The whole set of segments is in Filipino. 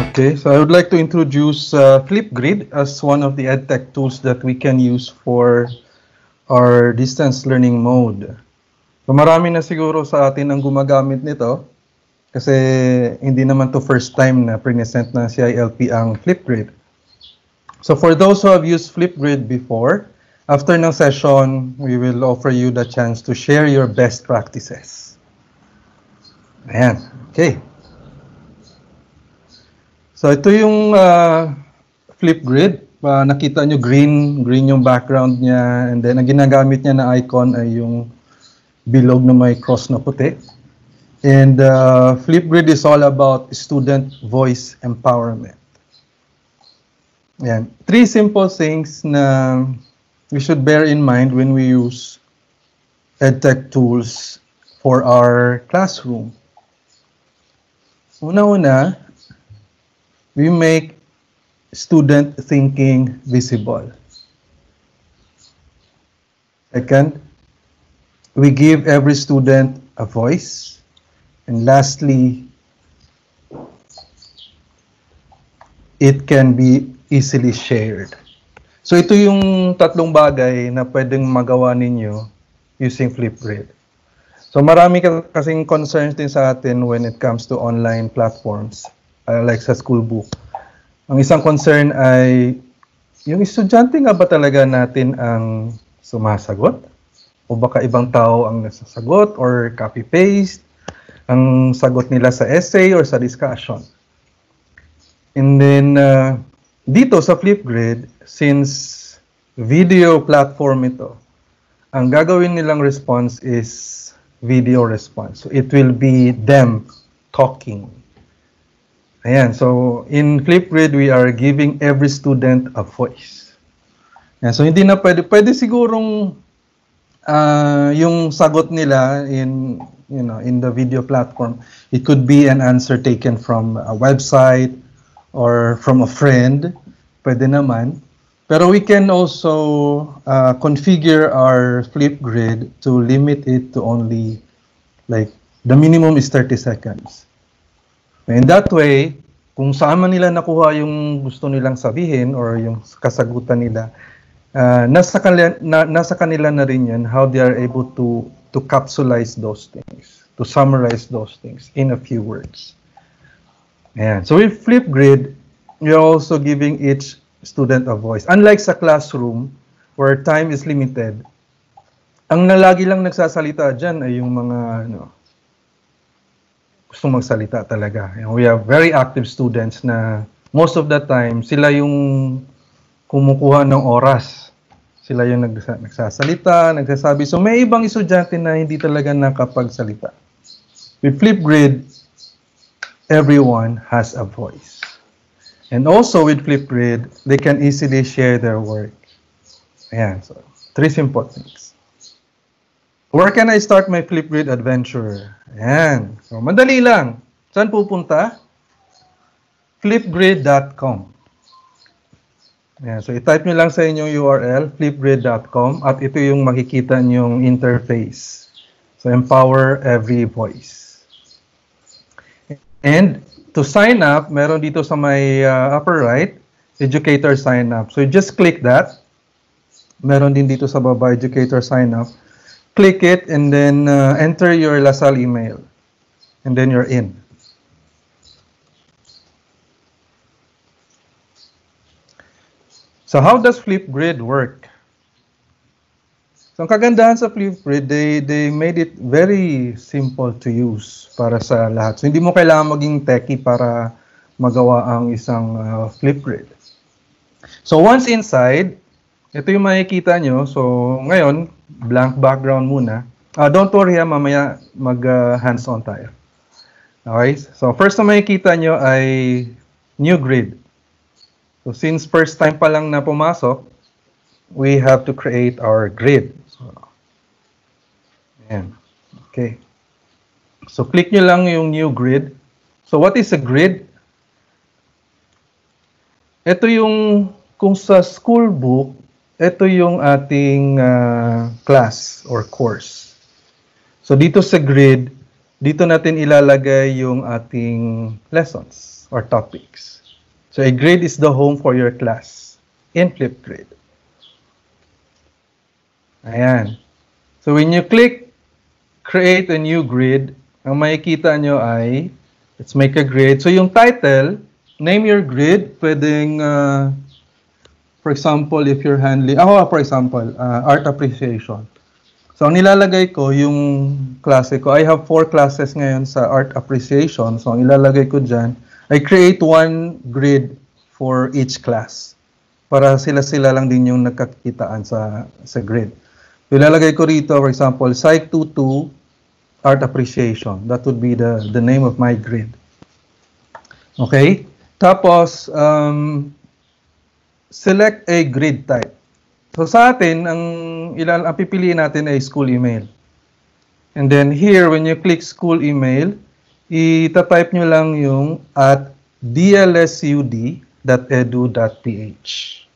Okay, so I would like to introduce Flipgrid as one of the EdTech tools that we can use for our distance learning mode. So marami na siguro sa atin ang gumagamit nito kasi hindi naman to first time na present ng CILP ang Flipgrid. So for those who have used Flipgrid before, after ng session, we will offer you the chance to share your best practices. Ayan, okay. So ito yung Flipgrid. Nakita nyo green yung background niya, and then ang ginagamit niya na icon ay yung bilog na may cross na puti. And Flipgrid is all about student voice empowerment. Ayan. 3 simple things na we should bear in mind when we use EdTech tools for our classroom. Una-una, we make student thinking visible. Second, we give every student a voice. And lastly, it can be easily shared. So ito yung tatlong bagay na pwedeng magawa ninyo using Flipgrid. So marami kasing concerns din sa atin when it comes to online platforms, like sa school book. Ang isang concern ay, yung estudyante nga ba talaga natin ang sumasagot? O baka ibang tao ang nasasagot or copy-paste ang sagot nila sa essay or sa discussion. And then, dito sa Flipgrid, since video platform ito, ang gagawin nilang response is video response. So it will be them talking. Ayan, so in Flipgrid, we are giving every student a voice. Ayan, so hindi na pwede sigurong yung sagot nila in the video platform, it could be an answer taken from a website or from a friend, pwede naman. Pero we can also configure our Flipgrid to limit it to only, like, the minimum is 30 seconds. In that way, kung saan man nila nakuha yung gusto nilang sabihin or yung kasagutan nila, nasa kanila na rin yan how they are able to capsulize those things, to summarize those things in a few words. Ayan. So with Flipgrid, you're also giving each student a voice. Unlike sa classroom, where time is limited, ang nalagi lang nagsasalita dyan ay yung mga gustong magsalita talaga. We have very active students na most of the time, sila yung kumukuha ng oras. Sila yung nagsasalita, nagsasabi. So may ibang estudyante na hindi talaga nakapagsalita. With Flipgrid, everyone has a voice. And also with Flipgrid, they can easily share their work. Ayan, so 3 simple things. Where can I start my Flipgrid adventure? Ayan, so madali lang. Saan pupunta? Flipgrid.com. Ayan, so i-type nyo lang sa inyong URL, flipgrid.com, at ito yung makikita nyong interface. So empower every voice. And to sign up, meron dito sa may upper right, educator sign up. So you just click that. Meron din dito sa baba, educator sign up. Click it and then enter your LaSalle email. And then you're in. So how does Flipgrid work? So ang kagandahan sa Flipgrid, they made it very simple to use para sa lahat. So hindi mo kailangan maging techie para magawa ang isang Flipgrid. So once inside, ito yung makikita nyo. So ngayon, blank background muna. Don't worry, mamaya mag-hands-on tayo. Okay? So first na makikita nyo ay new grid. So since first time pa lang na pumasok, we have to create our grid. So, ayan. Okay. So click nyo lang yung new grid. So what is a grid? Ito yung, kung sa school book, ito yung ating class or course. So dito sa grid, dito natin ilalagay yung ating lessons or topics. So a grid is the home for your class in Flipgrid. Ayan. So when you click create a new grid, ang makikita nyo ay, let's make a grid. So yung title, name your grid, pwedeng, for example, if you're handling, for example, art appreciation. So ang nilalagay ko, yung klase ko, I have 4 classes ngayon sa art appreciation. So ang ilalagay ko dyan, I create one grid for each class. Para sila-sila lang din yung nagkakitaan sa grid. So ilalagay ko rito, for example, Psych 22 art appreciation. That would be the name of my grid. Okay? Tapos, select a grid type. So sa atin, ang pipiliin natin ay school email. And then here, when you click school email, itatype nyo lang yung at dlsud.edu.ph.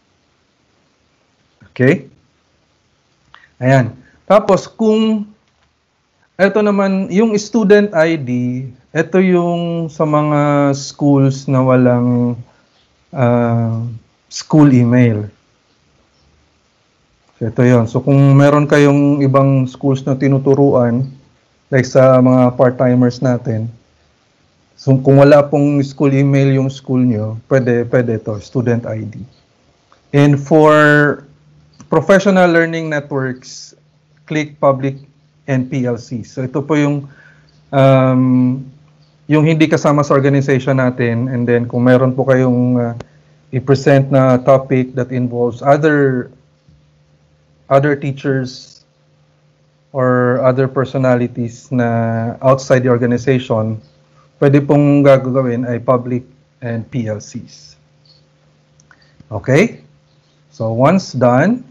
Okay? Ayan. Tapos kung ito naman, yung student ID, ito yung sa mga schools na walang school email. So ito yun. So kung meron kayong ibang schools na tinuturuan, like sa mga part-timers natin, so kung wala pong school email yung school nyo, pwede ito, student ID. And for professional learning networks, click public and PLC. So ito po yung hindi kasama sa organization natin, and then kung meron po kayong i-present na topic that involves other teachers or other personalities na outside the organization, pwede pong gagawin ay public and PLCs. Okay? So once done,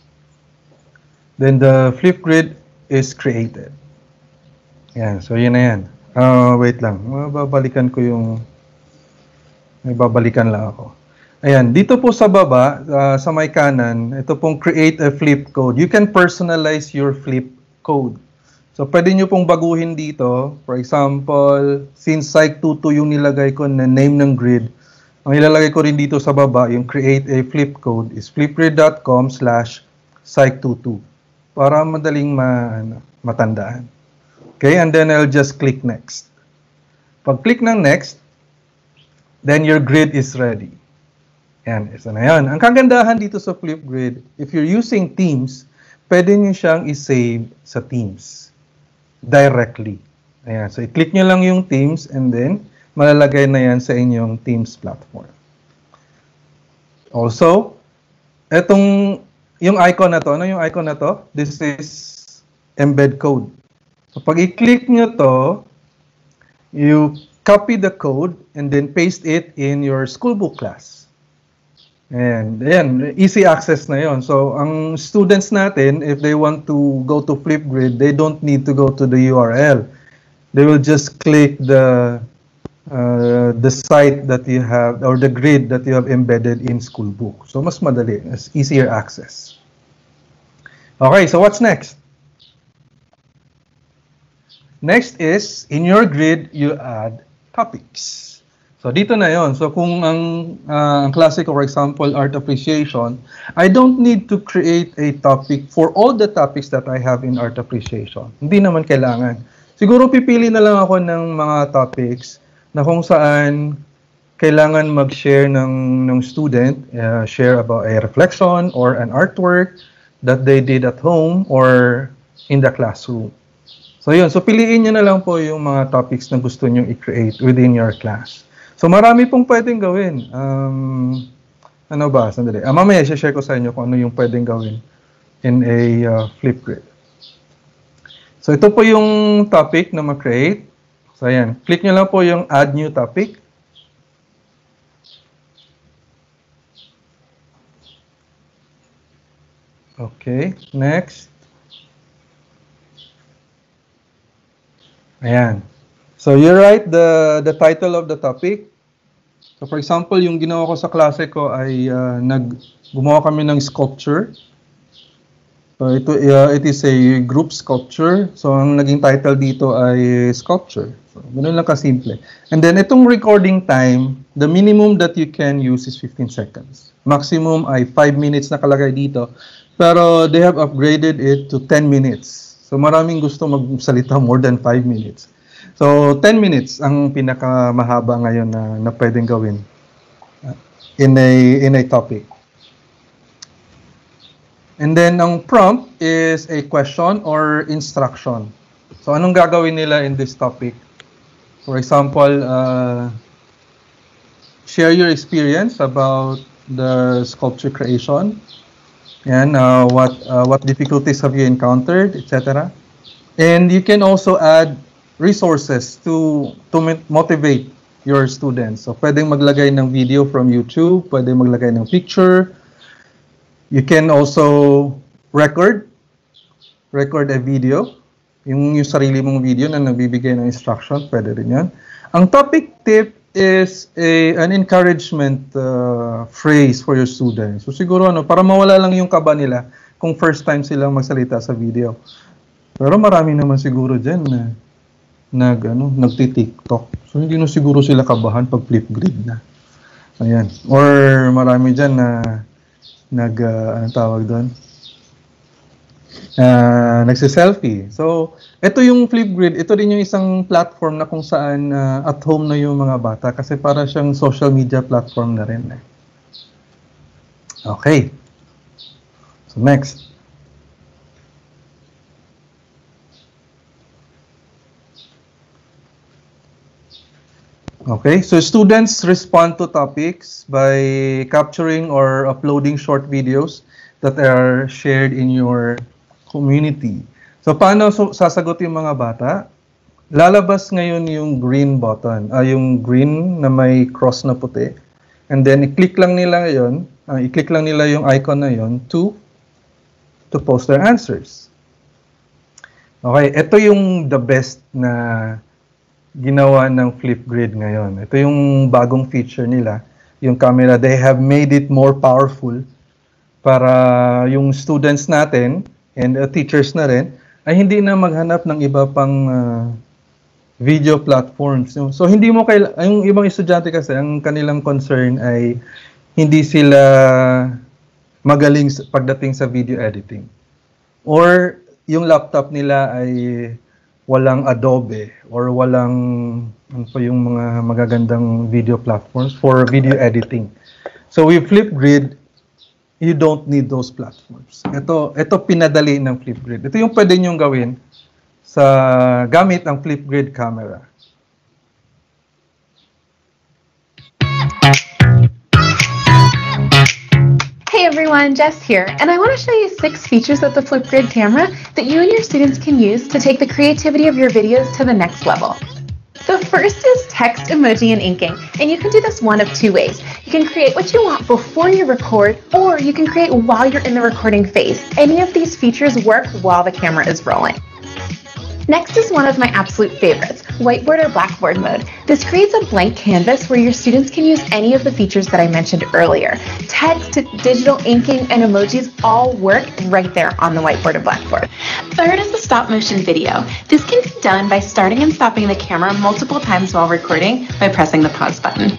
then the Flipgrid is created. Yan, so yun na yan. Wait lang, babalikan ko yung, may babalikan lang ako. Ayan, dito po sa baba, sa may kanan, ito pong create a flip code. You can personalize your flip code. So pwede nyo pong baguhin dito. For example, since Psych 22 yung nilagay ko na name ng grid, ang ilalagay ko rin dito sa baba, yung create a flip code is flipgrid.com/psych22 para madaling matandaan. Okay, and then I'll just click next. Pag click ng next, then your grid is ready. Yan, isa na yan. Ang kagandahan dito sa Flipgrid, if you're using Teams, pwede nyo siyang i-save sa Teams directly. Ayan, so i-click nyo lang yung Teams and then malalagay na yan sa inyong Teams platform. Also, yung icon na to, ano yung icon na to? This is embed code. So pag i-click nyo to, you copy the code and then paste it in your schoolbook class. And ayan, easy access na yon. So ang students natin, if they want to go to Flipgrid, they don't need to go to the URL. They will just click the site that you have, or the grid that you have embedded in Schoolbook. So mas madali, it's easier access. Okay, so what's next? Next is, in your grid, you add topics. So dito na yon. So kung ang klase ko, for example, art appreciation, I don't need to create a topic for all the topics that I have in art appreciation. Hindi naman kailangan. Siguro pipili na lang ako ng mga topics na kung saan kailangan mag-share ng student, share about a reflection or an artwork that they did at home or in the classroom. So yun, so piliin nyo na lang po yung mga topics na gusto nyo i-create within your class. So marami pong pwedeng gawin. Ano ba? Sandali. Mamaya i-share ko sa inyo kung ano yung pwedeng gawin in a Flipgrid. So ito po yung topic na ma-create. So ayan, click nyo lang po yung add new topic. Okay, next. Ayan. So you write the title of the topic. So for example, yung ginawa ko sa klase ko ay gumawa kami ng sculpture. So it is a group sculpture. So ang naging title dito ay sculpture. So ganun lang kasimple. And then itong recording time, the minimum that you can use is 15 seconds. Maximum ay 5 minutes nakalagay dito. Pero they have upgraded it to 10 minutes. So maraming gusto magsalita more than 5 minutes. So 10 minutes ang pinakamahaba ngayon na pwedeng gawin in a topic. And then, ang prompt is a question or instruction. So, anong gagawin nila in this topic? For example, share your experience about the sculpture creation. And what difficulties have you encountered, etc. And you can also add resources to motivate your students. So, pwedeng maglagay ng video from YouTube, pwedeng maglagay ng picture. You can also record a video. Yung sarili mong video na nagbibigay ng instruction, pwede rin yan. Ang topic tip is an encouragement phrase for your students. So siguro para mawala lang yung kaba nila kung first time silang magsalita sa video. Pero marami naman siguro dyan na nagti-TikTok. So hindi na siguro sila kabahan pag Flipgrid na. Ayan. Or marami dyan na anong tawag doon? Nagse-selfie. So, ito yung Flipgrid. Ito din yung isang platform na kung saan at home na yung mga bata kasi para siyang social media platform na rin. Okay. So, next. Okay, so students respond to topics by capturing or uploading short videos that are shared in your community. So, paano sasagot yung mga bata? Lalabas ngayon yung green button, yung green na may cross na puti. And then, i-click lang nila yung icon na yun to post their answers. Okay, ito yung the best na ginawa ng Flipgrid ngayon. Ito yung bagong feature nila, yung camera. They have made it more powerful para yung students natin and teachers na rin ay hindi na maghanap ng iba pang video platforms. So hindi mo yung ibang estudyante kasi ang kanilang concern ay hindi sila magaling pagdating sa video editing. Or yung laptop nila ay walang Adobe or walang yung mga magagandang video platforms for video editing. So with Flipgrid, you don't need those platforms. Ito pinadali ng Flipgrid. Ito yung pwede niyong gawin sa gamit ang Flipgrid camera. Hey everyone, Jess here, and I want to show you 6 features of the Flipgrid camera that you and your students can use to take the creativity of your videos to the next level. The first is text, emoji, and inking, and you can do this one of 2 ways. You can create what you want before you record, or you can create while you're in the recording phase. Any of these features work while the camera is rolling. Next is one of my absolute favorites, whiteboard or blackboard mode. This creates a blank canvas where your students can use any of the features that I mentioned earlier. Text, digital inking, and emojis all work right there on the whiteboard or blackboard. Third is the stop motion video. This can be done by starting and stopping the camera multiple times while recording by pressing the pause button.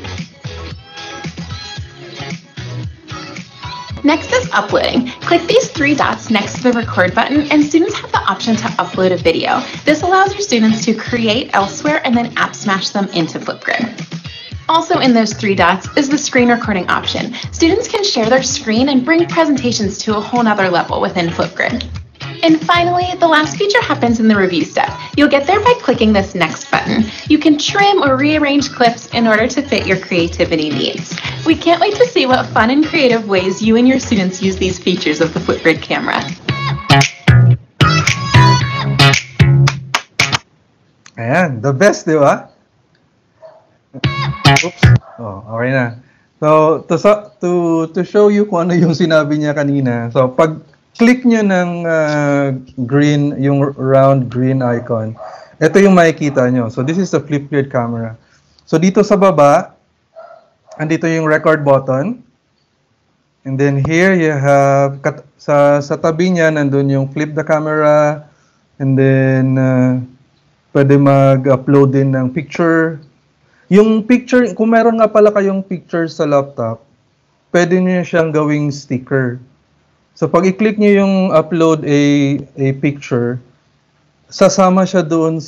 Next is uploading. Click these 3 dots next to the record button and students have the option to upload a video. This allows your students to create elsewhere and then app smash them into Flipgrid. Also in those 3 dots is the screen recording option. Students can share their screen and bring presentations to a whole nother level within Flipgrid. And finally, the last feature happens in the review step. You'll get there by clicking this next button. You can trim or rearrange clips in order to fit your creativity needs. We can't wait to see what fun and creative ways you and your students use these features of the Flipgrid camera. Ayan, the best, di ba? Oops. Oh, okay na. So, to show you kung ano yung sinabi niya kanina. So, pag click nyo ng green, yung round green icon, ito yung makikita nyo. So, this is the Flipgrid camera. So, dito sa baba, andito yung record button. And then here you have, sa tabi niya, nandun yung flip the camera. And then, pwede mag-upload din ng picture. Yung picture, kung meron nga pala kayong picture sa laptop, pwede niyo siyang gawing sticker. So pag i-click niyo yung upload a picture, sasama siya doon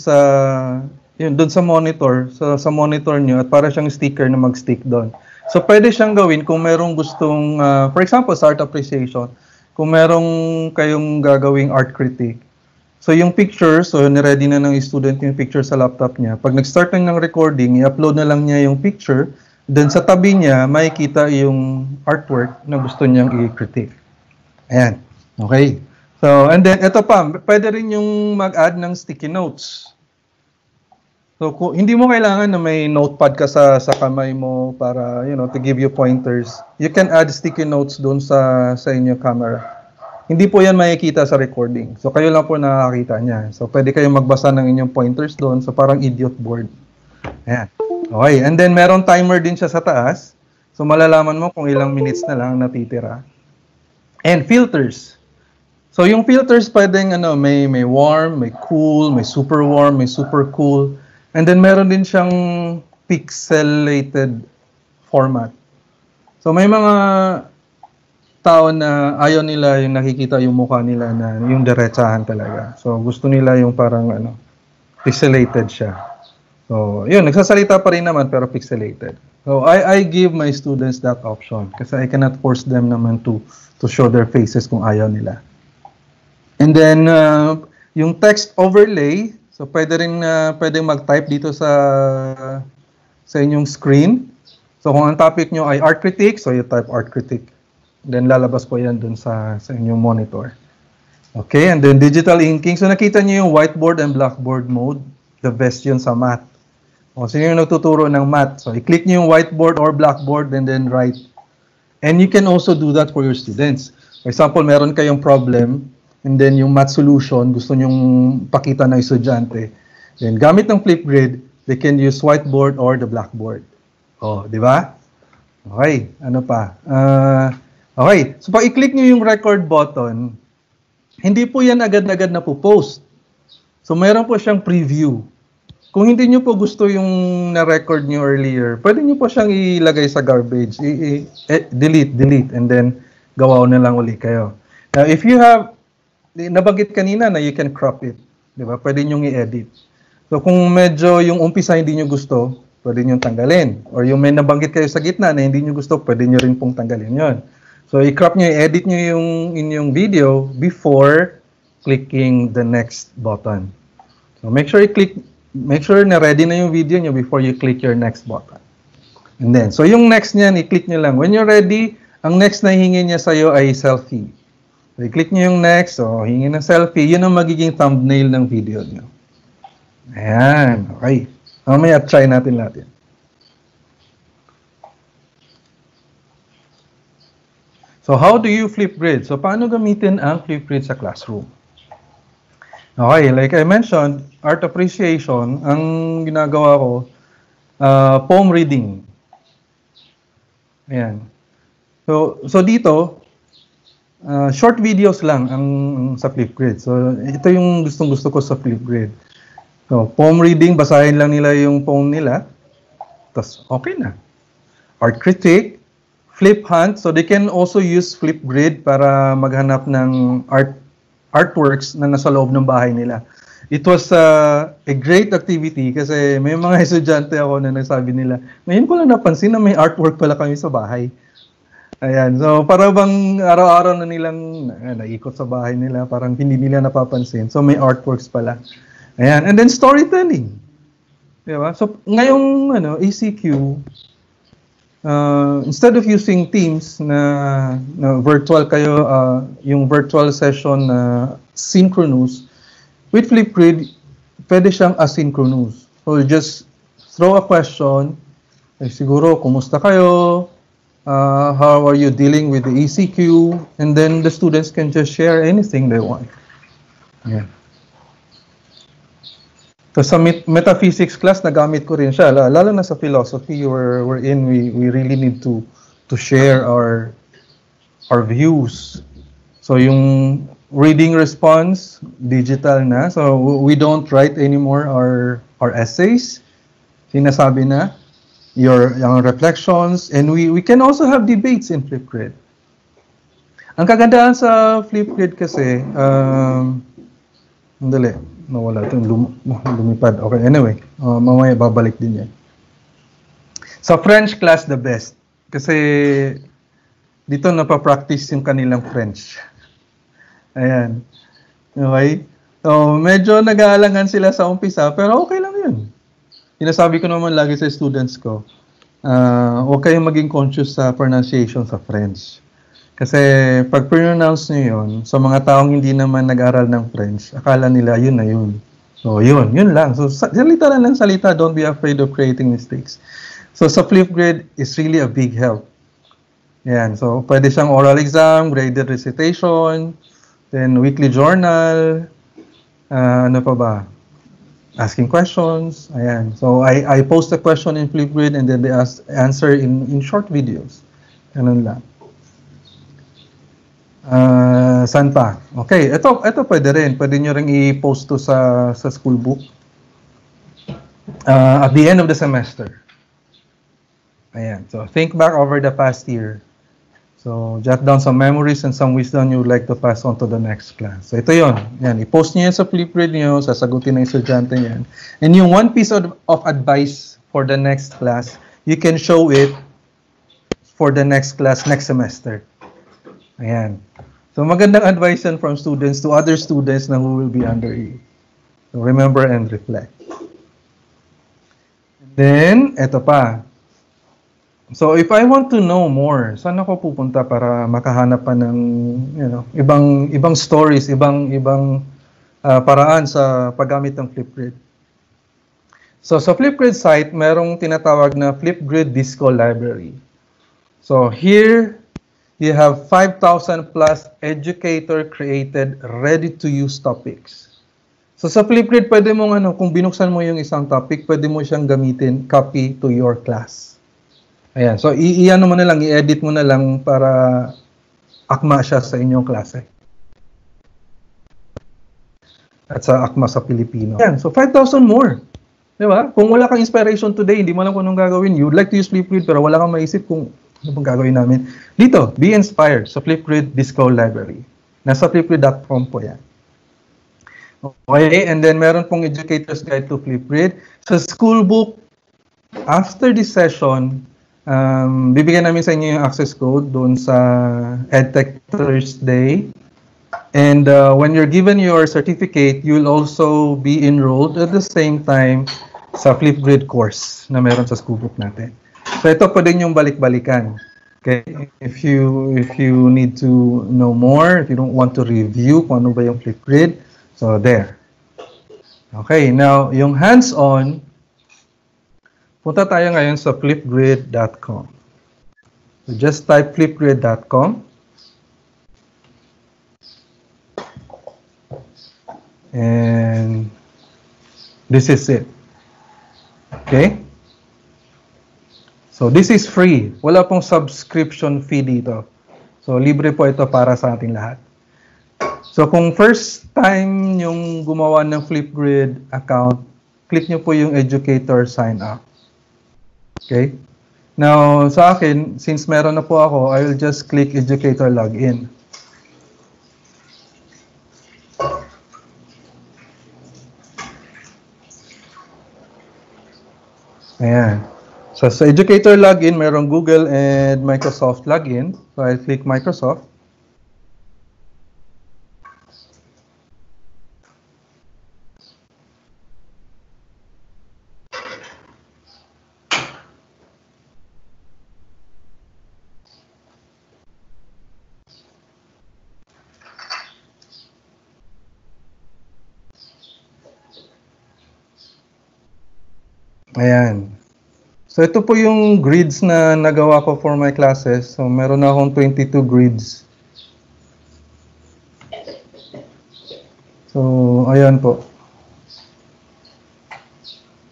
sa monitor, sa monitor niyo, at para siyang sticker na mag-stick doon. So pwede siyang gawin kung merong gustong, for example, sa art appreciation, kung merong kayong gagawing art critique. So yung picture, so niready na ng student yung picture sa laptop niya. Pag nag-start na ng recording, i-upload na lang niya yung picture, then sa tabi niya, makikita yung artwork na gusto niyang i-critique. Ayan. Okay. So, and then, ito pa, pwede rin yung mag-add ng sticky notes. So, hindi mo kailangan na may notepad ka sa kamay mo para, to give you pointers. You can add sticky notes doon sa inyo camera. Hindi po yan makikita sa recording. So, kayo lang po nakakita niya. So, pwede kayong magbasa ng inyong pointers doon. So, parang idiot board. Ayan. Okay. And then, meron timer din siya sa taas. So, malalaman mo kung ilang minutes na lang natitira. And filters. So, yung filters pwedeng, may warm, may cool, may super warm, may super cool. And then, meron din siyang pixelated format. So, may mga tao na ayaw nila yung nakikita yung mukha nila na yung diretsahan talaga. So, gusto nila yung parang, pixelated siya. So, yun, nagsasalita pa rin naman pero pixelated. So, I give my students that option kasi I cannot force them naman to show their faces kung ayaw nila. And then, yung text overlay, so pwedeng mag-type dito sa inyong screen. So kung ang topic nyo ay art critique, so you type art critique. Then lalabas po yan dun sa inyong monitor. Okay, and then digital inking. So nakita nyo yung whiteboard and blackboard mode. The best yun sa math. O, sino yung nagtuturo ng math? So i-click nyo yung whiteboard or blackboard and then write. And you can also do that for your students. For example, meron kayong problem, and then yung math solution, gusto nyong pakita ng estudyante. Then, gamit ng Flipgrid, they can use whiteboard or the blackboard. Oh, di ba? Okay, ano pa? Okay, so pag i-click nyo yung record button, hindi po yan agad-agad na po post. So, mayroon po siyang preview. Kung hindi nyo po gusto yung na-record nyo earlier, pwede nyo po siyang ilagay sa garbage. Delete, and then gawa na lang uli kayo. Now, if you have nabanggit kanina na you can crop it. Di ba? Pwede nyo i-edit. So, kung medyo yung umpisa hindi nyo gusto, pwede nyo tanggalin. Or yung may nabanggit kayo sa gitna na hindi nyo gusto, pwede nyo rin pong tanggalin yon. So, i-crop nyo, i-edit nyo yung inyong video before clicking the next button. So, make sure na ready na yung video nyo before you click your next button. And then, so yung next nyan, i-click nyo lang. When you're ready, ang next na hingin niya sa'yo ay selfie. So, i-click nyo yung next, so hingin ng selfie, yun ang magiging thumbnail ng video nyo. Ayan, okay. Mamaya try natin lahat yan. So, how do you Flipgrid? So, paano gamitin ang Flipgrid sa classroom? Okay, like I mentioned, art appreciation, ang ginagawa ko, poem reading. Ayan. So dito, short videos lang ang sa Flipgrid. So, ito yung gustong-gusto ko sa Flipgrid. So, poem reading, basahin lang nila yung poem nila. Tapos, okay na. Art critique, flip hunt. So, they can also use Flipgrid para maghanap ng artworks na nasa loob ng bahay nila. It was a great activity kasi may mga estudyante ako na nagsabi nila, ngayon ko lang napansin na may artwork pala kami sa bahay. Ayan, so para bang araw-araw na nilang naikot sa bahay nila, parang hindi nila napapansin. So may artworks pala. Ayan, and then storytelling. Diba? So ngayong ECQ, instead of using Teams na virtual kayo, yung virtual session na synchronous, with Flipgrid, pwede siyang asynchronous. So just throw a question, siguro, kumusta kayo? How are you dealing with the ECQ? And then the students can just share anything they want. Yeah. So sa metaphysics class, nagamit ko rin siya. Lalo na sa philosophy, we really need to share our our views. So yung reading response, digital na. So we don't write anymore our essays. Sinasabi na your reflections, and we can also have debates in Flipgrid. Ang kagandahan sa Flipgrid kasi, Andali, nawala ito, lumipad. Okay, anyway, mamaya babalik din yan. Sa French class, the best. Kasi dito napapractice yung kanilang French. Ayan. Okay? So, medyo nag-aalangan sila sa umpisa, pero okay lang yun. Sinasabi ko naman lagi sa students ko, huwag kayong maging conscious sa pronunciation sa French. Kasi pag pronounce nyo yun, sa mga taong hindi naman nag-aral ng French, akala nila yun na yun. So yun lang. So salita lang salita, don't be afraid of creating mistakes. So sa Flipgrid is really a big help. Yan, so pwede siyang oral exam, graded recitation, then weekly journal, ano pa ba? Asking questions, ayan. So I post a question in Flipgrid and then they answer in short videos. Ganun lang. Saan pa? Okay, ito pwede rin. Pwede nyo rin i-post to sa school book. At the end of the semester. Ayan. So, think back over the past year. So, jot down some memories and some wisdom you would like to pass on to the next class. So, ito yon. Yan. I-post nyo yan sa Flipgrid nyo. Sasagutin ng estudyante yan. And yung one piece of advice for the next class, you can show it for the next class next semester. Ayan. So, magandang advice yan from students to other students na who will be under you. So, remember and reflect. And then, eto pa. So, if I want to know more, saan ako pupunta para makahanap pa ng, ibang stories, ibang paraan sa paggamit ng Flipgrid? So, sa Flipgrid site, merong tinatawag na Flipgrid Disco Library. So, here, you have 5,000 plus educator-created, ready-to-use topics. So sa Flipgrid, pwede mong kung binuksan mo yung isang topic, pwede mo siyang gamitin, copy to your class. Ayan. So i-ano mo na lang, i-edit mo na lang para akma siya sa inyong klase. At sa akma sa Pilipino. Ayan. So 5,000 more. Diba? Kung wala kang inspiration today, hindi mo alam kung anong gagawin, you would like to use Flipgrid pero wala kang maisip kung ano bang gagawin namin? Dito, be inspired sa Flipgrid Disco Library. Nasa flipgrid.com po yan. Okay, and then meron pong Educator's Guide to Flipgrid. Sa school book, after this session, bibigyan namin sa inyo yung access code doon sa EdTech Thursday. And when you're given your certificate, you'll also be enrolled at the same time sa Flipgrid course na meron sa school book natin. So ito pwede niyong balik-balikan. Okay? If you need to know more, if you don't want to review kung ano ba yung Flipgrid, so there. Okay, now yung hands-on, punta tayo ngayon sa flipgrid.com. So just type flipgrid.com. And this is it. Okay? So this is free. Wala pong subscription fee dito. So libre po ito para sa ating lahat. So kung first time yung gumawa ng Flipgrid account, click nyo po yung educator sign up. Okay? Now sa akin, since meron na po ako, I will just click educator login. Ayan. So sa educator login, mayroong Google and Microsoft login. So I'll click Microsoft. Ayan. So ito po yung grids na nagawa ko for my classes. So meron na akong 22 grids. So ayan po.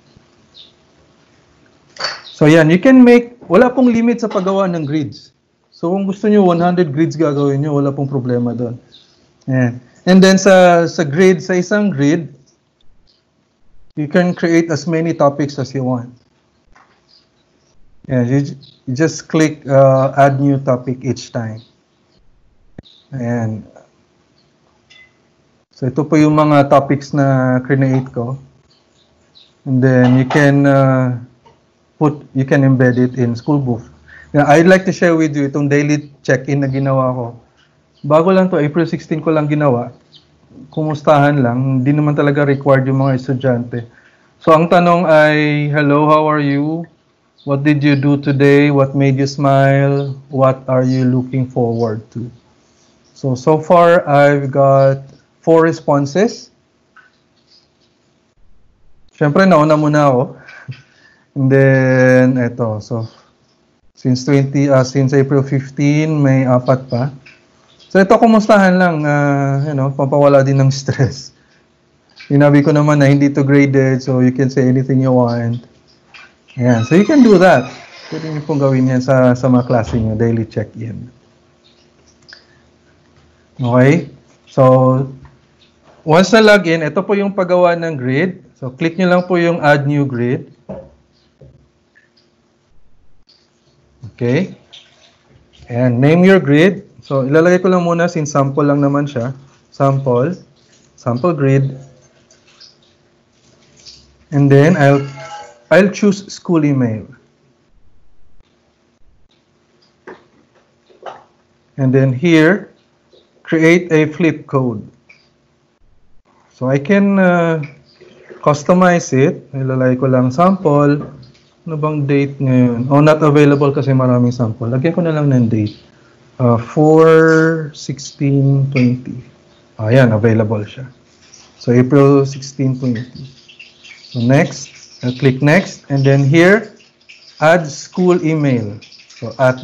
So yan, you can make, wala pong limit sa paggawa ng grids. So kung gusto nyo 100 grids gagawin nyo, wala pong problema doon. Ayan. And then sa grid, sa isang grid, you can create as many topics as you want. Yeah, you just click add new topic each time. Ayan. So ito po yung mga topics na create ko. And then you can embed it in Schoolbook. Now, I'd like to share with you itong daily check-in na ginawa ko. Bago lang to, April 16 ko lang ginawa. Kumustahan lang, hindi naman talaga required yung mga estudyante. So ang tanong ay, hello, how are you? What did you do today? What made you smile? What are you looking forward to? So far, I've got 4 responses. Siyempre, nauna muna ako. And then, eto. So, since April 15, may 4 pa. So, ito, kumustahan lang. Pampawala din ng stress. Sinabi ko naman na hindi to graded, so you can say anything you want. Ayan. So, you can do that. Pwede niyo pong gawin yan sa mga klase niyo, daily check-in. Okay? So, once na login, ito po yung paggawa ng grid. So, click nyo lang po yung add new grid. Okay. And name your grid. So, ilalagay ko lang muna since sample lang naman siya. Sample grid. And then, I'll choose school email. And then here, create a flip code. So, I can customize it. Ilalagay ko lang sample. Ano bang date ngayon? Oh, not available kasi maraming sample. Lagyan ko na lang ng date. 4/16/20. Ayan, available siya. So, April 16, 20. So, next. I'll click next. And then here, add school email. So, at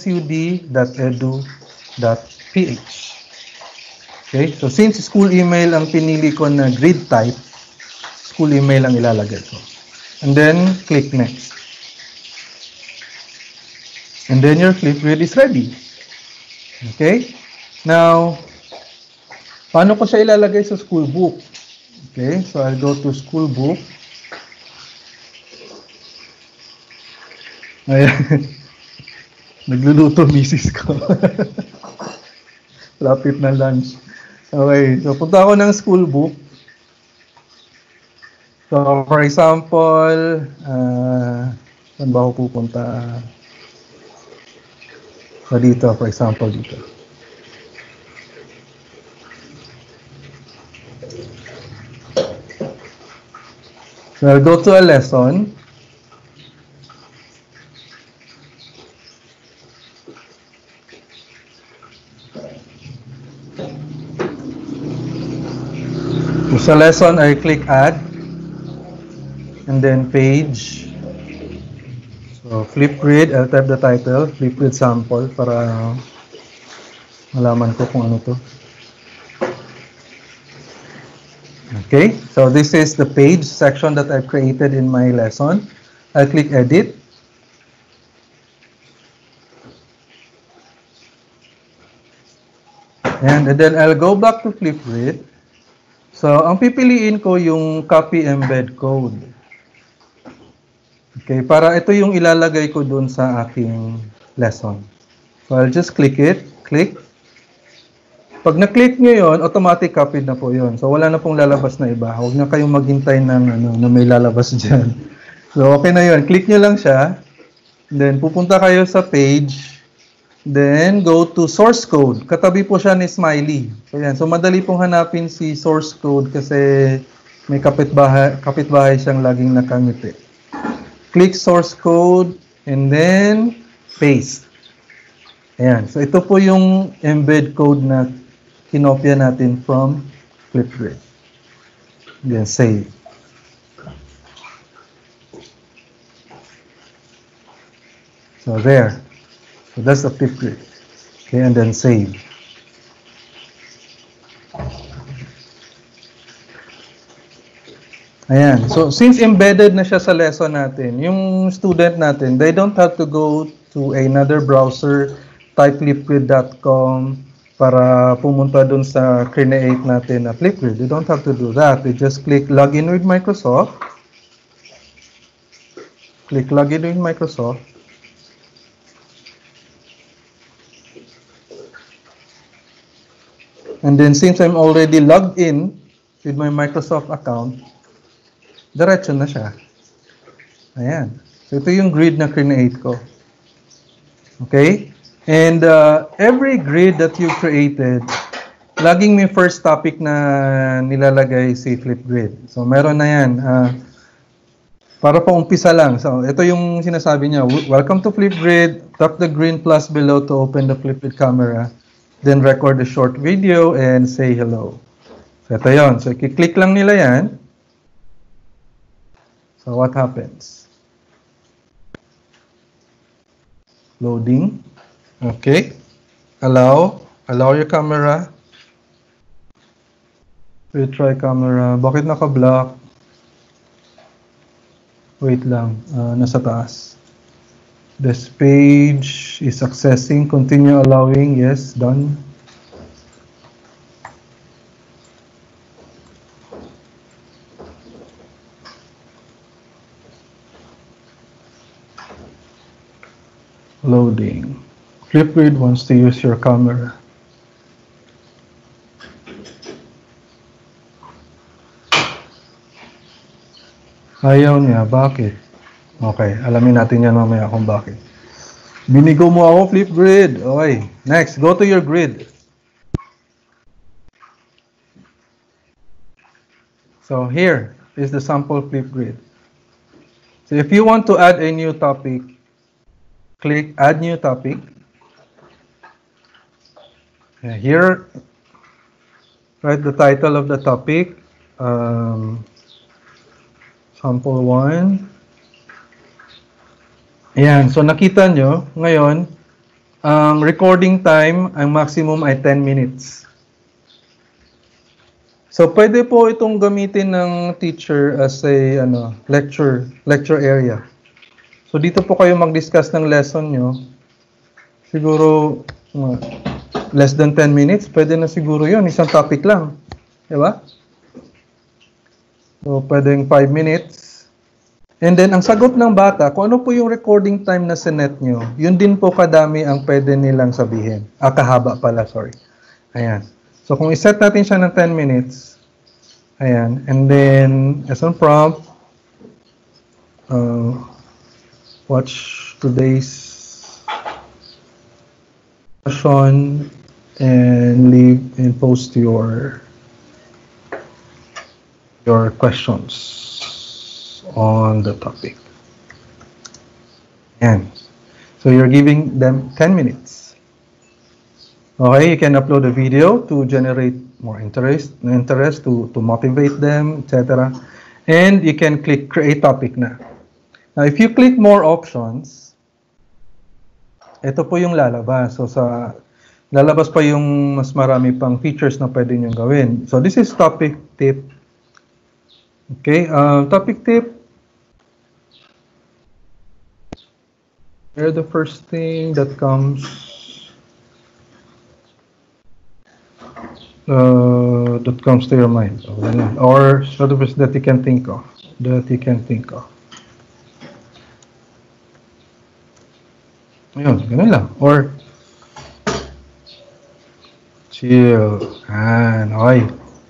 dlsud.edu.ph. Okay? So, since school email ang pinili ko na grid type, school email ang ilalagay ko. And then, click next. And then your Flipgrid is ready. Okay? Now, paano ko siya ilalagay sa Schoolbook? Okay, so I'll go to Schoolbook. Ayan. Nagluluto misis ko. Lapit na lunch. Okay, so punta ako ng Schoolbook. So, for example, saan ba ako pupunta? So, dito, for example, dito. So, I'll go to a lesson. So, sa lesson, I click add. And then page. So, Flipgrid, I'll type the title, Flipgrid sample, para malaman ko kung ano to. Okay, so this is the page section that I've created in my lesson. I'll click edit. And then I'll go back to Flipgrid. So, ang pipiliin ko yung copy embed code. Okay, para ito yung ilalagay ko dun sa aking lesson. So, I'll just click it. Click. Pag na-click nyo yun, automatic copied na po yun. So, wala na pong lalabas na iba. Huwag na kayong maghintay ng na may lalabas dyan. So, okay na yun. Click nyo lang siya. Then, pupunta kayo sa page. Then, go to source code. Katabi po siya ni Smiley. So, yan. So, madali pong hanapin si source code kasi may kapitbahay siyang laging nakangiti. Click source code and then paste. Ayan. So, ito po yung embed code na kinopya natin from Flipgrid. Then, save. So, there. So, that's the Flipgrid. Okay, and then save. Ayan. So, since embedded na siya sa lesson natin, yung student natin, they don't have to go to another browser type flipgrid.com para pumunta dun sa create natin na Flipgrid. You don't have to do that. You just click login with Microsoft. Click login with Microsoft. And then since I'm already logged in with my Microsoft account, diretso na siya. Ayan. So ito yung grid na create ko. Okay? And every grid that you created, laging may first topic na nilalagay si Flipgrid. So meron na yan. Para pa umpisa lang. So ito yung sinasabi niya. Welcome to Flipgrid. Tap the green plus below to open the Flipgrid camera. Then record a short video and say hello. So ito yun. So i-click lang nila yan. So what happens? Loading. Okay. Allow your camera. Retry camera. Bakit naka-block? Wait lang. Nasa taas. This page is accessing. Continue allowing. Yes, done. Loading. Flipgrid wants to use your camera. Ayaw niya. Bakit? Okay. Alamin natin yan mamaya kung bakit. Binigo mo ako, Flipgrid. Okay. Next. Go to your grid. So here is the sample Flipgrid. So if you want to add a new topic, click Add New Topic. Here, write the title of the topic. Sample 1. Ayan, so nakita nyo, ngayon, ang recording time, ang maximum ay 10 minutes. So pwede po itong gamitin ng teacher as a lecture area. So dito po kayo mag-discuss ng lesson nyo. Siguro less than 10 minutes, pwede na siguro yun. Isang topic lang. Diba? So pwedeng 5 minutes. And then ang sagot ng bata, kung ano po yung recording time na sinet nyo, yun din po kadami ang pwede nilang sabihin. Kahaba pala, sorry. Ayan. So kung iset natin siya ng 10 minutes, ayan. And then, as on prompt, watch today's session and leave and post your questions on the topic. And so you're giving them 10 minutes. Okay, you can upload a video to generate more interest to motivate them, etc. And you can click create topic na. Now, if you click more options, ito po yung lalabas. So, lalabas pa yung mas marami pang features na pwede nyo gawin. So, this is topic tip. Okay, topic tip. Here, the first thing that comes to your mind. Or that you can think of. Ayun, ganun lang. Or, chill. Okay.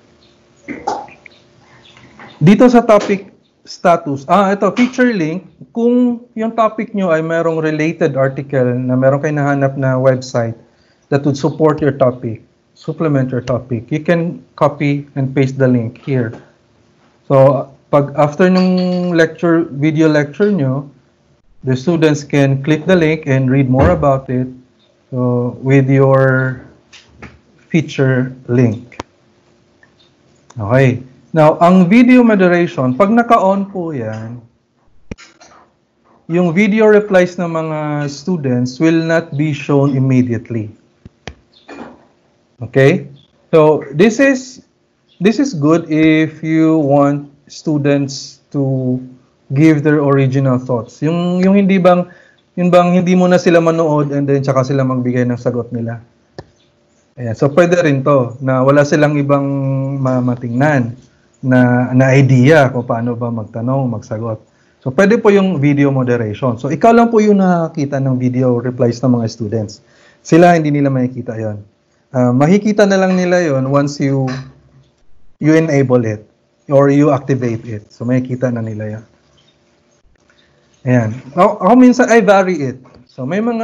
Dito sa topic status, ito, feature link, kung yung topic nyo ay merong related article na meron kayo nahanap na website that would support your topic, supplement your topic, you can copy and paste the link here. So, pag after nung video lecture nyo, the students can click the link and read more about it with your feature link. Okay. Now, ang video moderation, pag naka-on po yan, yung video replies ng mga students will not be shown immediately. Okay? So, this is good if you want students to give their original thoughts. Yung hindi bang Yun bang hindi mo na sila manood and then tsaka sila magbigay ng sagot nila. Ayan. So pwede rin to na wala silang ibang matingnan na idea kung paano ba magtanong, magsagot. So pwede po yung video moderation. So ikaw lang po yung nakakita ng video replies ng mga students. Sila hindi nila makikita yon. Makikita na lang nila yon once you enable it or you activate it. So makikita na nila yan. Ayan. Ako minsan I vary it. So may mga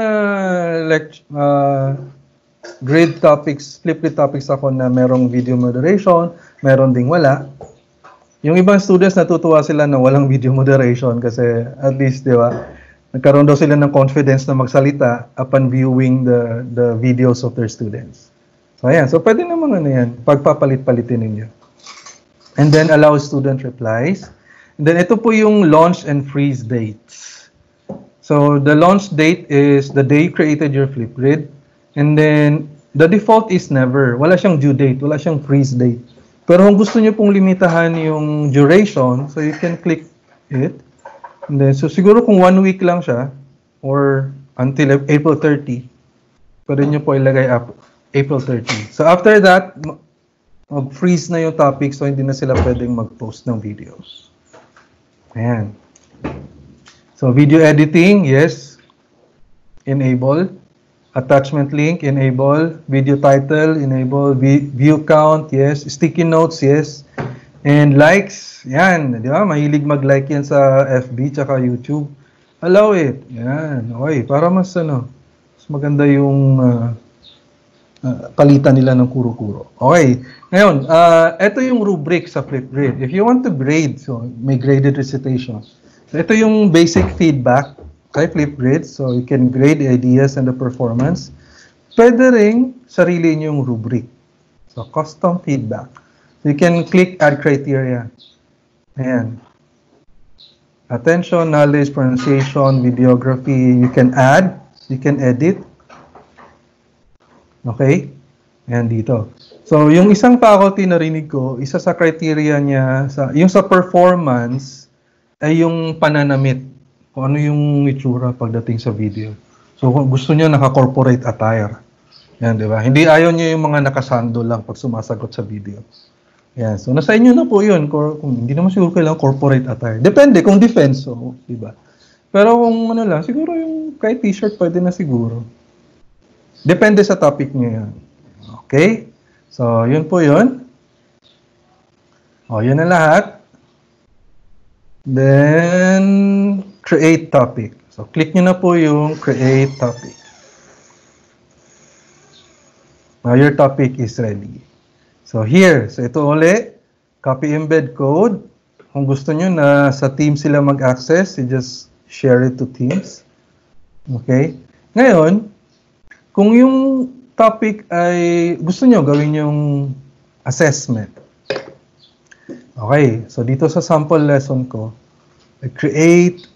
grade topics, flip grade topics ako na merong video moderation, meron ding wala. Yung ibang students natutuwa sila na walang video moderation kasi at least, di ba, nagkaroon daw sila ng confidence na magsalita upon viewing the videos of their students. So ayan, so pwede naman ano yan, pagpapalit-palitin ninyo. And then allow student replies. And then ito po yung launch and freeze dates. So the launch date is the day you created your Flipgrid. And then the default is never. Wala siyang due date, wala siyang freeze date. Pero kung gusto niyo pong limitahan yung duration, so you can click it. And then, so siguro kung 1 week lang siya, or until April 30, pwede niyo po ilagay up April 30. So after that, mag-freeze na yung topic, so hindi na sila pwedeng mag-post ng videos. Ayan. So video editing, yes. Enable. Attachment link, enable. Video title, enable. View count, yes. Sticky notes, yes. And likes, yan. Di ba? Mahilig mag-like yan sa FB tsaka YouTube. Allow it. Yan. Okay, para mas mas maganda yung palitan nila ng kuro-kuro. Okay. Ngayon, ito yung rubric sa Flipgrid. If you want to grade, so may graded recitation. So ito yung basic feedback kay Flipgrid. So you can grade the ideas and the performance. Pwede ring sarili yung rubric. So custom feedback. So you can click add criteria. Ayan. Attention, knowledge, pronunciation, videography. You can add, you can edit. Okay? Ayan dito. So, yung isang faculty narinig ko, isa sa criteria niya, yung sa performance, ay yung pananamit. Kung ano yung itsura pagdating sa video. So, kung gusto niya naka-corporate attire. Yan, di ba? Hindi ayaw niya yung mga nakasando lang pag sumasagot sa video. Yan. So, nasa inyo na po yun. Kung hindi naman siguro kailangan corporate attire. Depende kung defense. So, di ba? Pero kung ano lang, siguro yung kahit t-shirt pwede na siguro. Depende sa topic niyo yan. Okay? So, yun po yun. O, yun na lahat. Then, create topic. So, click nyo na po yung create topic. Now, your topic is ready. So, here. So, ito ulit. Copy embed code. Kung gusto nyo na sa Teams sila mag-access, you just share it to Teams. Okay? Ngayon, kung yung topic ay gusto nyo gawin yung assessment. Okay, so dito sa sample lesson ko, I create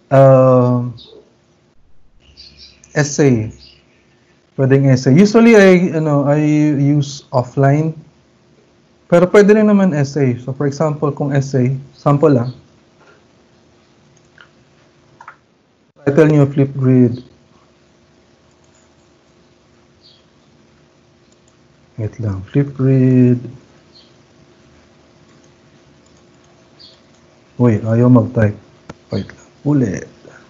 essay. Pwedeng essay. Usually I use offline. Pero pwede rin naman essay. So for example, kung essay, sample lang. Title nyo Flipgrid. Wait lang, Flipgrid. Uy, ayaw mag-type. Wait lang, ulit.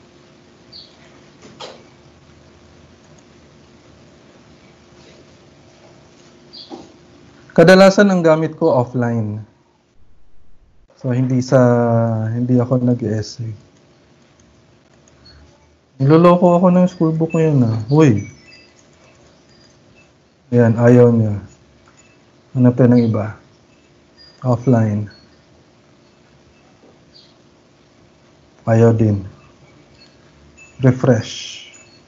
Kadalasan ang gamit ko offline. So hindi ako nag-essay. Niloloko ako ng schoolbook ngayon ah. Uy. Ayan, ayaw niya. Hanapin ng iba. Offline. Ayaw din. Refresh.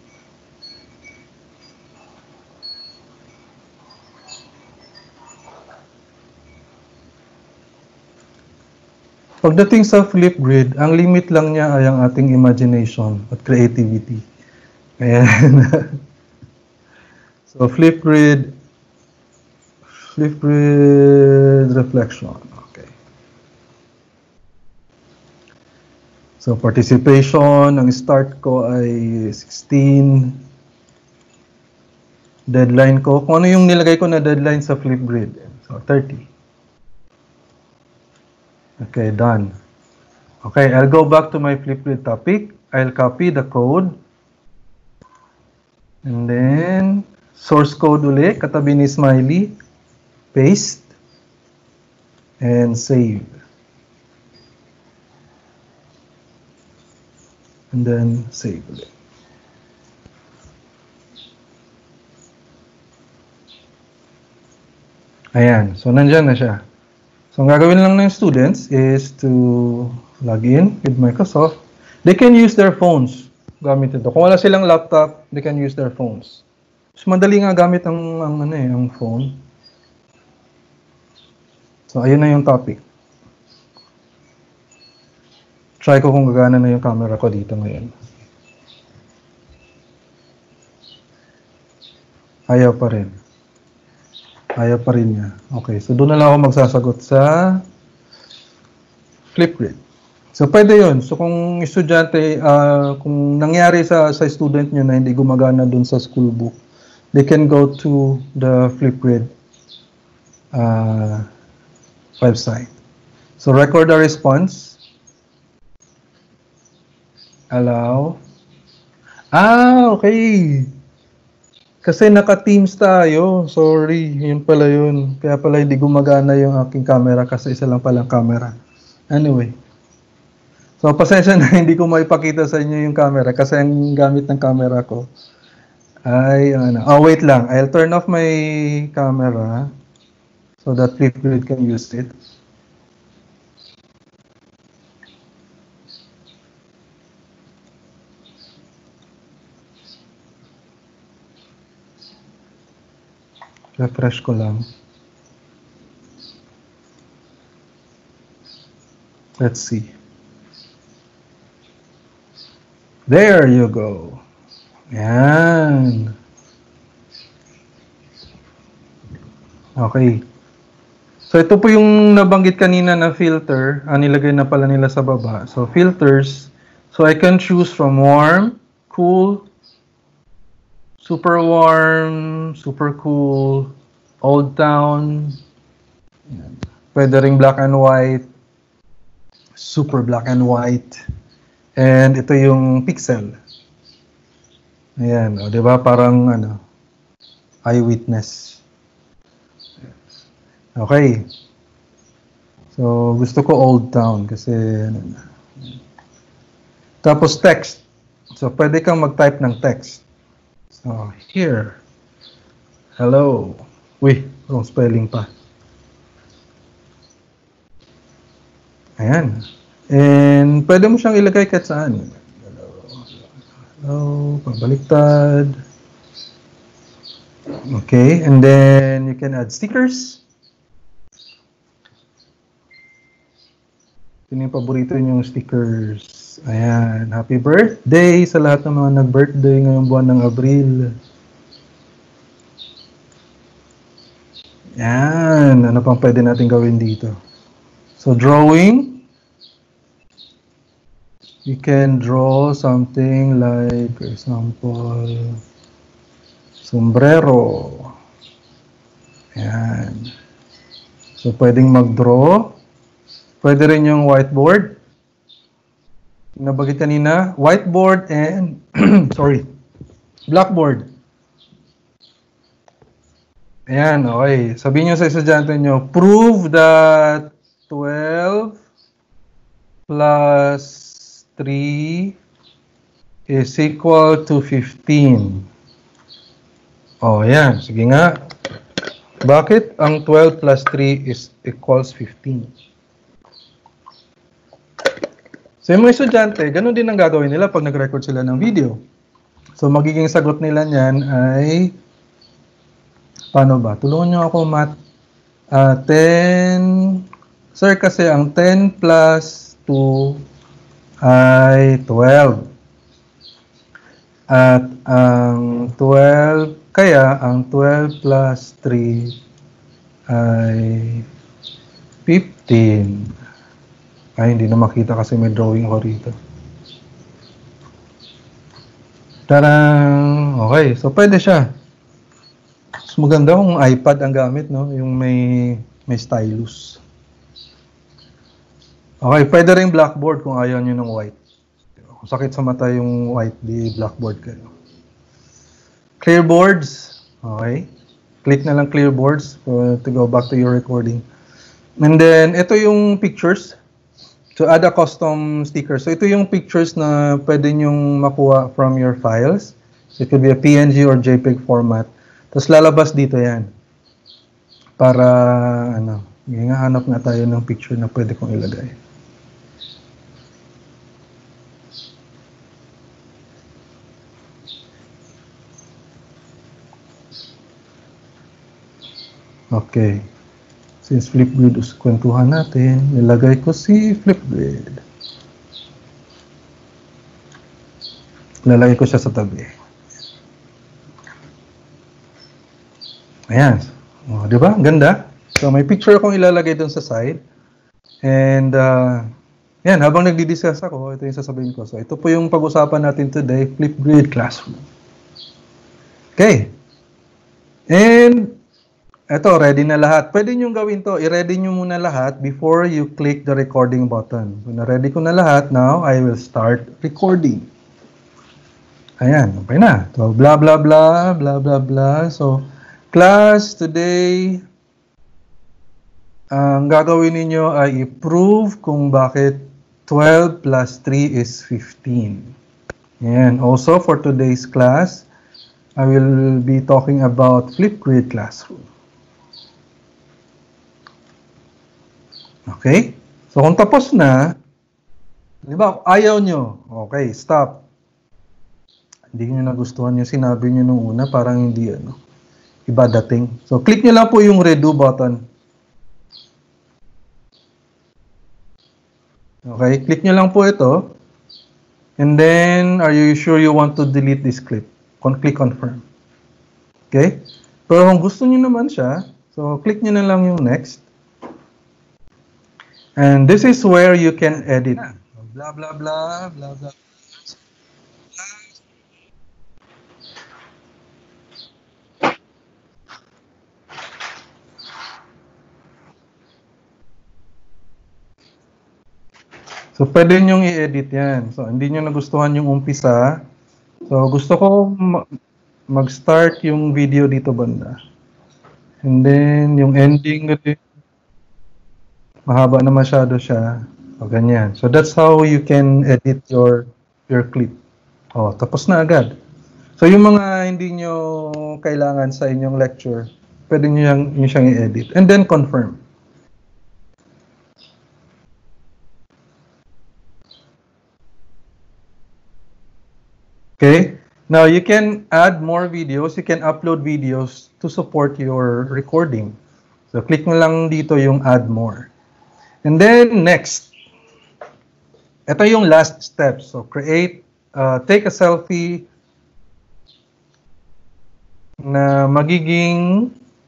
Pagdating sa Flipgrid, ang limit lang niya ay ang ating imagination at creativity. Ayan. So, Flipgrid reflection. Okay. So, participation, ang start ko ay 16. Deadline ko, kung ano yung nilagay ko na deadline sa Flipgrid. So, 30. Okay, done. Okay, I'll go back to my Flipgrid topic. I'll copy the code. And then, source code ulit, katabi ni Smiley. Paste. And save. And then, save ulit. Ayan, so nandyan na siya. So, ang gagawin lang ng students is to log in with Microsoft. They can use their phones gamit ito. Kung wala silang laptop, they can use their phones. So, madali nga gamit ang phone. So, ayun na yung topic. Try ko kung gagana na yung camera ko dito ngayon. Ayaw pa rin. Ayaw pa rin niya. Okay, so doon na lang ako magsasagot sa Flipgrid. So, pwede yun. So, kung estudyante, kung nangyari sa student nyo na hindi gumagana doon sa school book, they can go to the Flipgrid website. So, record a response. Allow. Okay. Kasi naka-Teams tayo. Sorry, yun pala yun. Kaya pala hindi gumagana yung aking camera kasi isa lang palang camera. Anyway. So, pasensya na hindi ko maipakita sa inyo yung camera kasi ang gamit ng camera ko ay, wait lang. I'll turn off my camera so that Flipgrid can use it. Refresh ko lang. Let's see. There you go. Yan. Okay. So, ito po yung nabanggit kanina na filter. Nilagay na pala nila sa baba. So, filters. So, I can choose from warm, cool, super warm, super cool, old town, pwede ring black and white, super black and white, and ito yung pixel. Ayan, o, diba? Parang, eyewitness. Okay. So, gusto ko old town kasi, tapos text. So, pwede kang mag-type ng text. So, here. Hello. Uy, wrong spelling pa. Ayan. And pwede mo siyang ilagay kahit saan. Hello. Pabaliktad. Okay. And then you can add stickers. Sino yung paborito yung stickers? Ayan. Happy birthday sa lahat ng mga nag-birthday ngayong buwan ng Abril. Yan. Ano pang pwede natin gawin dito? So, drawing. You can draw something like, for example, sombrero. Yan. So, pwedeng mag-draw. Pwede rin yung whiteboard. Nabagit kanina. Whiteboard and, sorry, blackboard. Ayan, okay. Sabihin nyo sa estudyante nyo, prove that 12 plus 3 is equal to 15. Oh, ayan. Sige nga. Bakit ang 12 plus 3 is equals 15? So, yung mga estudyante, ganun din ang gagawin nila pag nag-record sila ng video. So, magiging sagot nila niyan ay paano ba? Tulungan nyo ako, math. 10. Sir, kasi ang 10 plus 2 ay 12. At ang 12, kaya ang 12 plus 3 ay 15. Ay, hindi na makita kasi may drawing ko rito. Tarang! Okay, so pwede siya. Mas maganda kung iPad ang gamit, no? Yung may stylus. Okay, pwede rin blackboard kung ayaw nyo ng white. Kung sakit sa mata yung white, di blackboard kayo. Clear boards. Okay. Click na lang clear boards to go back to your recording. And then, ito yung pictures. To add a custom sticker. So, ito yung pictures na pwede nyong makuha from your files. So, it could be a PNG or JPEG format. Tapos, lalabas dito yan. Para, hanap na tayo ng picture na pwede kong ilagay. Okay. Since Flipgrid is kwentuhan natin, nilagay ko si Flipgrid. Lalagay ko siya sa tabi. Ayan. O, di ba? Ganda. So, may picture akong ilalagay dun sa side. And, yan, habang nagdi-discuss ako, ito yung sasabihin ko. So, ito po yung pag-usapan natin today, Flipgrid Classroom. Okay. And, eto, ready na lahat. Pwede nyo gawin to. I-ready nyo muna lahat before you click the recording button. So, na-ready ko na lahat. Now, I will start recording. Ayan, okay na. So, blah, blah, blah, blah, blah, blah. So, class, today, ang gagawin ninyo ay i-prove kung bakit 12 plus 3 is 15. Ayan. Also, for today's class, I will be talking about Flipgrid Classroom. Okay? So, kung tapos na, di ba, ayaw nyo. Okay, stop. Hindi nyo nagustuhan yung sinabi nyo nung una, parang hindi, iba dating. So, click nyo lang po yung redo button. Okay, click nyo lang po ito. And then, are you sure you want to delete this clip? Click confirm. Okay? Pero kung gusto nyo naman siya, so, click nyo na lang yung next. And this is where you can edit. Blah, blah, blah, blah, blah. So, pwede nyong i-edit yan. So, hindi nyo nagustuhan yung umpisa. So, gusto ko mag-start yung video dito banda. And then, yung ending, mahaba na masyado siya. O, ganyan. So, that's how you can edit your clip. O, tapos na agad. So, yung mga hindi nyo kailangan sa inyong lecture, pwede nyo siyang i-edit. And then, confirm. Okay? Now, you can add more videos. You can upload videos to support your recording. So, click mo lang dito yung add more. And then, next. Ito yung last step. So, take a selfie na magiging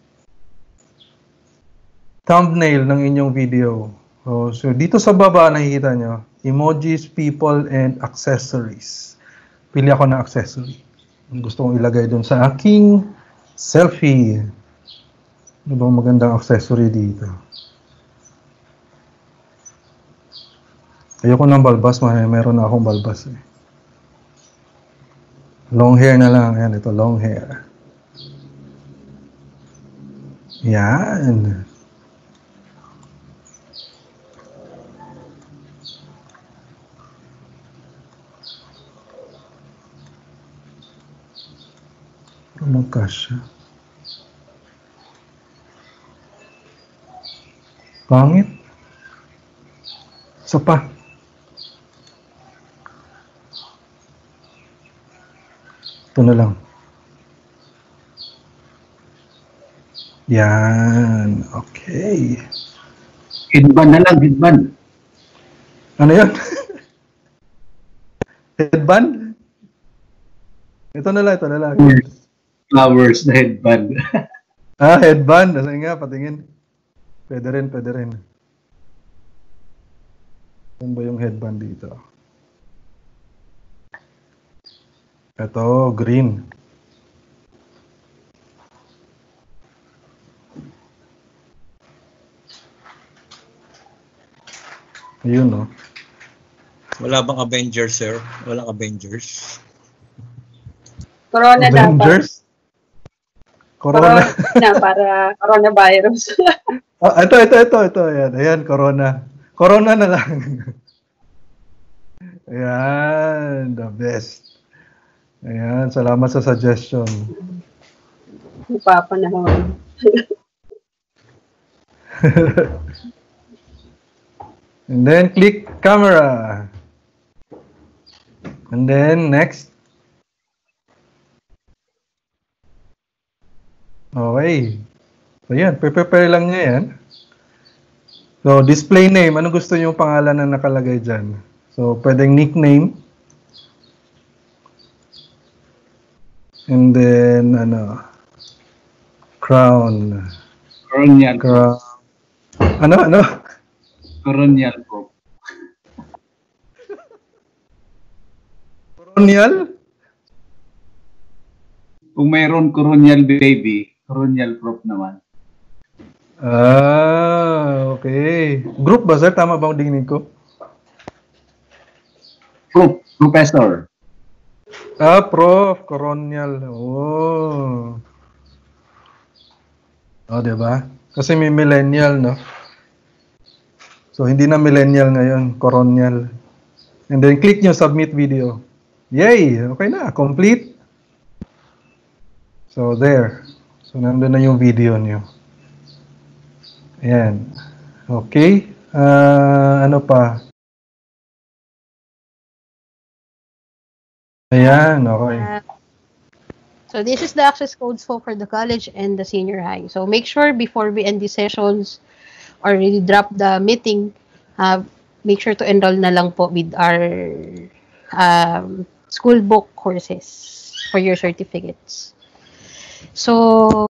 thumbnail ng inyong video. So dito sa baba, nakikita nyo, emojis, people, and accessories. Pili ako ng accessory. Gusto kong ilagay dun sa aking selfie. Ano bang magandang accessory dito? Ayoko ng balbas, meron na akong balbas. Long hair na lang. Ayan, ito, long hair. Yan. Magkasya. Pangit. Isa pa. Ito na lang. Yan. Okay. Headband na lang, headband. Ano yan? Headband? Ito na lang. Flowers na headband. Headband. Ano nga, patingin. Pwede rin. Ano ba yung headband dito? Ito, green. Yun, no? Wala bang Avengers, sir? Walang Avengers. Corona dapat. Avengers? Corona. Corona para coronavirus. Oh, ito. Ayan, corona. Corona na lang. Ayan, the best. Ayan, salamat sa suggestion. Napapanahon. And then click camera. And then next. Okay. So yan, prepare lang niya yan. So display name, ano gusto niyo pangalan na nakalagay dyan? So pwedeng nickname. And then crown. Coronial. Crown. Ano? Coronial prop. Coronial? Kung mayroon coronial baby, coronial prop naman. Okay. Group ba, sir? Tama ba ang dinig ko? Prop, professor. Prof. Coronial. Oh. Oh, diba? Kasi may millennial, no? So, hindi na millennial ngayon. Coronial. And then, click nyo submit video. Yay! Okay na. Complete. So, there. So, nandun na yung video nyo. Ayan. Okay. Ano pa? Ayan. Okay. So this is the access codes for the college and the senior high. So make sure before we end these sessions or really drop the meeting, make sure to enroll na lang po with our school book courses for your certificates. So